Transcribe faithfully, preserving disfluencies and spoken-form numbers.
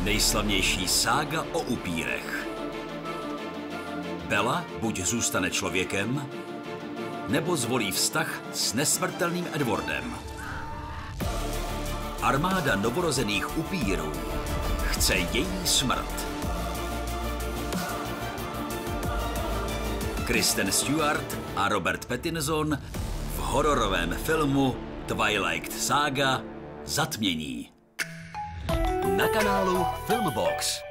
Nejslavnější sága o upírech. Bella buď zůstane člověkem, nebo zvolí vztah s nesmrtelným Edwardem. Armáda novorozených upírů chce její smrt. Kristen Stewart a Robert Pattinson v hororovém filmu Twilight Saga Zatmění. Na kanálu Filmbox.